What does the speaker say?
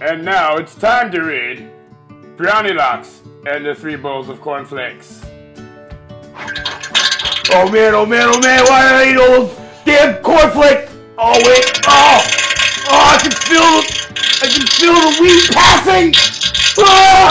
And now it's time to read Brownie Locks and the 3 bowls of cornflakes. Oh man, oh man, oh man, why did I eat all those damn cornflakes? Oh wait, oh, I can feel the wheat passing! Oh!